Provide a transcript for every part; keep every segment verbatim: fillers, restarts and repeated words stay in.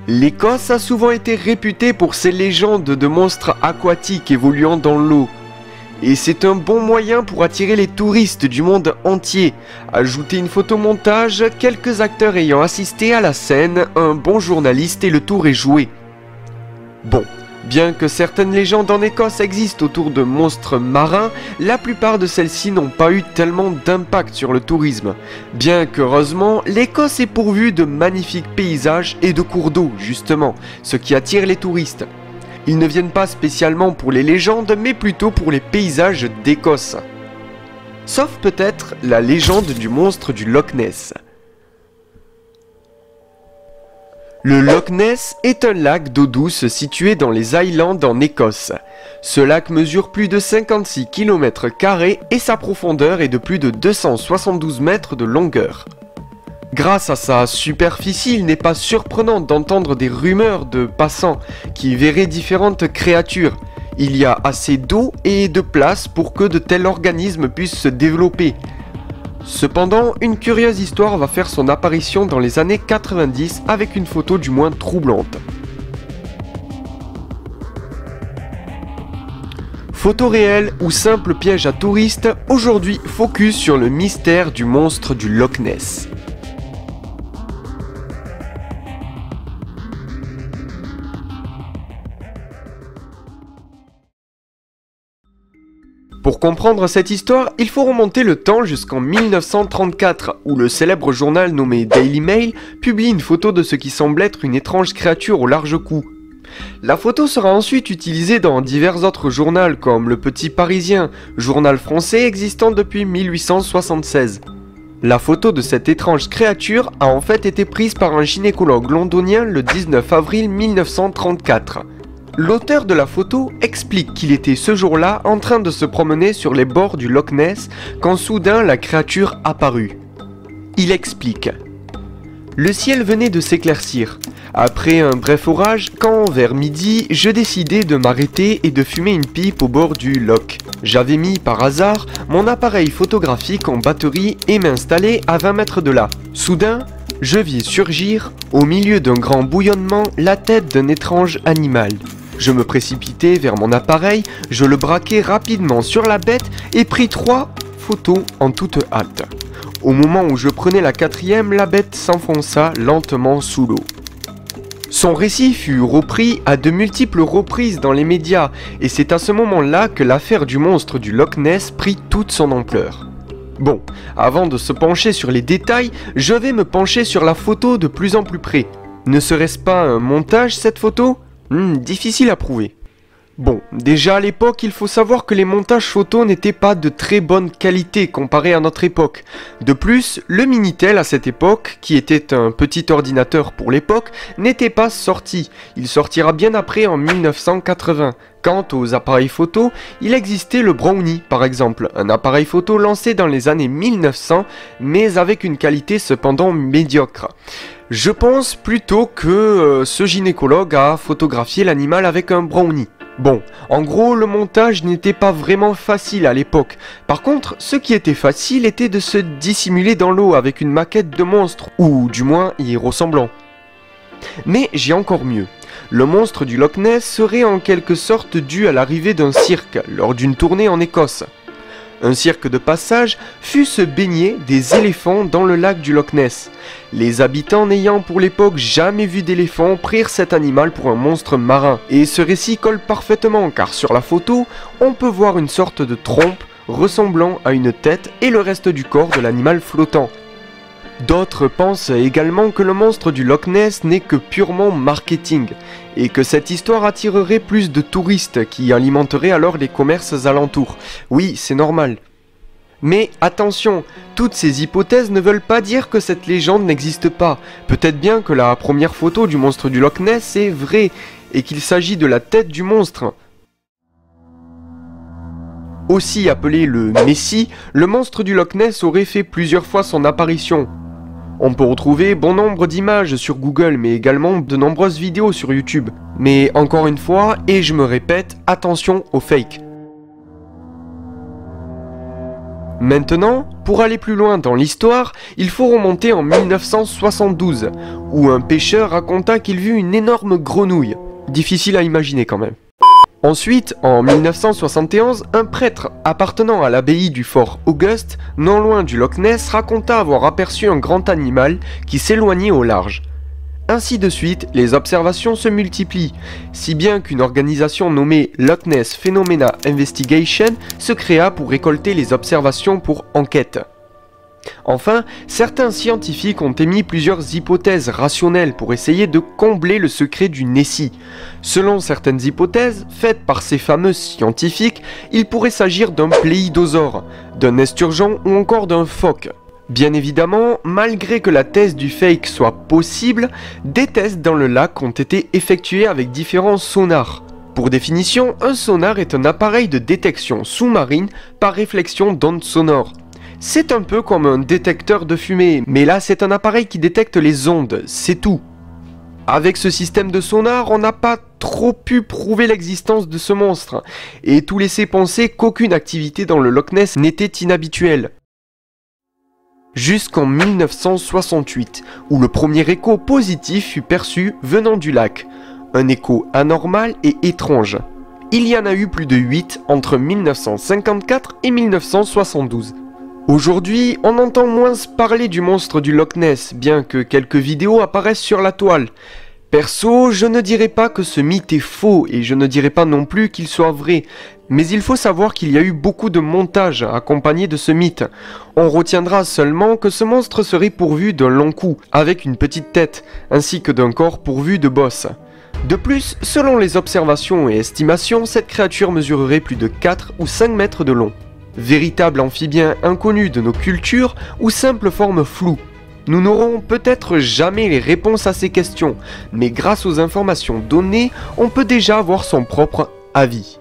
L'Écosse a souvent été réputée pour ses légendes de monstres aquatiques évoluant dans l'eau. Et c'est un bon moyen pour attirer les touristes du monde entier. Ajoutez une photomontage, quelques acteurs ayant assisté à la scène, un bon journaliste et le tour est joué. Bon, bien que certaines légendes en Écosse existent autour de monstres marins, la plupart de celles-ci n'ont pas eu tellement d'impact sur le tourisme. Bien qu'heureusement, l'Écosse est pourvue de magnifiques paysages et de cours d'eau, justement, ce qui attire les touristes. Ils ne viennent pas spécialement pour les légendes, mais plutôt pour les paysages d'Écosse. Sauf peut-être la légende du monstre du Loch Ness. Le Loch Ness est un lac d'eau douce situé dans les Highlands en Écosse. Ce lac mesure plus de cinquante-six kilomètres carrés et sa profondeur est de plus de deux cent soixante-douze mètres de longueur. Grâce à sa superficie, il n'est pas surprenant d'entendre des rumeurs de passants qui verraient différentes créatures. Il y a assez d'eau et de place pour que de tels organismes puissent se développer. Cependant, une curieuse histoire va faire son apparition dans les années quatre-vingt-dix avec une photo du moins troublante. Photo réelle ou simple piège à touristes, aujourd'hui focus sur le mystère du monstre du Loch Ness. Pour comprendre cette histoire, il faut remonter le temps jusqu'en mille neuf cent trente-quatre, où le célèbre journal nommé Daily Mail publie une photo de ce qui semble être une étrange créature au large cou. La photo sera ensuite utilisée dans divers autres journaux comme Le Petit Parisien, journal français existant depuis mille huit cent soixante-seize. La photo de cette étrange créature a en fait été prise par un gynécologue londonien le dix-neuf avril mille neuf cent trente-quatre. L'auteur de la photo explique qu'il était ce jour-là en train de se promener sur les bords du Loch Ness quand soudain la créature apparut. Il explique: le ciel venait de s'éclaircir. Après un bref orage, quand vers midi, je décidai de m'arrêter et de fumer une pipe au bord du loch. J'avais mis par hasard mon appareil photographique en batterie et m'installai à vingt mètres de là. Soudain, je vis surgir, au milieu d'un grand bouillonnement, la tête d'un étrange animal. Je me précipitai vers mon appareil, je le braquai rapidement sur la bête et pris trois photos en toute hâte. Au moment où je prenais la quatrième, la bête s'enfonça lentement sous l'eau. Son récit fut repris à de multiples reprises dans les médias et c'est à ce moment-là que l'affaire du monstre du Loch Ness prit toute son ampleur. Bon, avant de se pencher sur les détails, je vais me pencher sur la photo de plus en plus près. Ne serait-ce pas un montage cette photo ? Hmm, difficile à prouver. Bon, déjà à l'époque, il faut savoir que les montages photos n'étaient pas de très bonne qualité comparé à notre époque. De plus, le Minitel à cette époque, qui était un petit ordinateur pour l'époque, n'était pas sorti. Il sortira bien après en mille neuf cent quatre-vingts. Quant aux appareils photo, il existait le Brownie par exemple, un appareil photo lancé dans les années mille neuf cents, mais avec une qualité cependant médiocre. Je pense plutôt que euh, ce gynécologue a photographié l'animal avec un Brownie. Bon, en gros, le montage n'était pas vraiment facile à l'époque. Par contre, ce qui était facile était de se dissimuler dans l'eau avec une maquette de monstre, ou du moins y ressemblant. Mais j'ai encore mieux. Le monstre du Loch Ness serait en quelque sorte dû à l'arrivée d'un cirque lors d'une tournée en Écosse. Un cirque de passage fut se baigner des éléphants dans le lac du Loch Ness. Les habitants n'ayant pour l'époque jamais vu d'éléphant prirent cet animal pour un monstre marin. Et ce récit colle parfaitement car sur la photo, on peut voir une sorte de trompe ressemblant à une tête et le reste du corps de l'animal flottant. D'autres pensent également que le monstre du Loch Ness n'est que purement marketing et que cette histoire attirerait plus de touristes qui alimenteraient alors les commerces alentours. Oui, c'est normal. Mais attention, toutes ces hypothèses ne veulent pas dire que cette légende n'existe pas. Peut-être bien que la première photo du monstre du Loch Ness est vraie et qu'il s'agit de la tête du monstre. Aussi appelé le Messie, le monstre du Loch Ness aurait fait plusieurs fois son apparition. On peut retrouver bon nombre d'images sur Google, mais également de nombreuses vidéos sur YouTube. Mais encore une fois, et je me répète, attention aux fakes. Maintenant, pour aller plus loin dans l'histoire, il faut remonter en mille neuf cent soixante-douze, où un pêcheur raconta qu'il vit une énorme grenouille. Difficile à imaginer quand même. Ensuite, en mille neuf cent soixante et onze, un prêtre appartenant à l'abbaye du fort Auguste, non loin du Loch Ness, raconta avoir aperçu un grand animal qui s'éloignait au large. Ainsi de suite, les observations se multiplient, si bien qu'une organisation nommée Loch Ness Phenomena Investigation se créa pour récolter les observations pour enquête. Enfin, certains scientifiques ont émis plusieurs hypothèses rationnelles pour essayer de combler le secret du Nessie. Selon certaines hypothèses, faites par ces fameux scientifiques, il pourrait s'agir d'un pléidosaure, d'un esturgeon ou encore d'un phoque. Bien évidemment, malgré que la thèse du fake soit possible, des tests dans le lac ont été effectués avec différents sonars. Pour définition, un sonar est un appareil de détection sous-marine par réflexion d'ondes sonores. C'est un peu comme un détecteur de fumée, mais là c'est un appareil qui détecte les ondes, c'est tout. Avec ce système de sonar, on n'a pas trop pu prouver l'existence de ce monstre, et tout laissait penser qu'aucune activité dans le Loch Ness n'était inhabituelle. Jusqu'en mille neuf cent soixante-huit, où le premier écho positif fut perçu venant du lac. Un écho anormal et étrange. Il y en a eu plus de huit entre mille neuf cent cinquante-quatre et mille neuf cent soixante-douze. Aujourd'hui, on entend moins parler du monstre du Loch Ness, bien que quelques vidéos apparaissent sur la toile. Perso, je ne dirais pas que ce mythe est faux, et je ne dirais pas non plus qu'il soit vrai, mais il faut savoir qu'il y a eu beaucoup de montages accompagnés de ce mythe. On retiendra seulement que ce monstre serait pourvu d'un long cou, avec une petite tête, ainsi que d'un corps pourvu de bosses. De plus, selon les observations et estimations, cette créature mesurerait plus de quatre ou cinq mètres de long. Véritable amphibien inconnu de nos cultures ou simple forme floue. Nous n'aurons peut-être jamais les réponses à ces questions, mais grâce aux informations données, on peut déjà avoir son propre avis.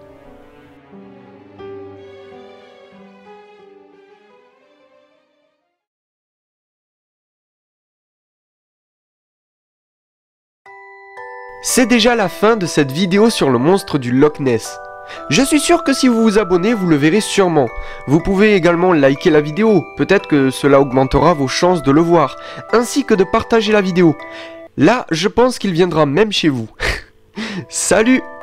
C'est déjà la fin de cette vidéo sur le monstre du Loch Ness. Je suis sûr que si vous vous abonnez, vous le verrez sûrement. Vous pouvez également liker la vidéo, peut-être que cela augmentera vos chances de le voir, ainsi que de partager la vidéo. Là, je pense qu'il viendra même chez vous. Salut!